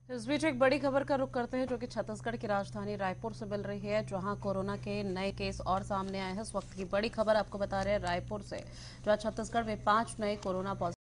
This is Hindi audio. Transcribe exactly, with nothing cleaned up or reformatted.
इस बीच एक बड़ी खबर का रुख करते हैं जो कि छत्तीसगढ़ की राजधानी रायपुर से मिल रही है, जहां कोरोना के नए केस और सामने आए हैं। इस वक्त की बड़ी खबर आपको बता रहे हैं रायपुर से, जहां छत्तीसगढ़ में पांच नए कोरोना पॉजिटिव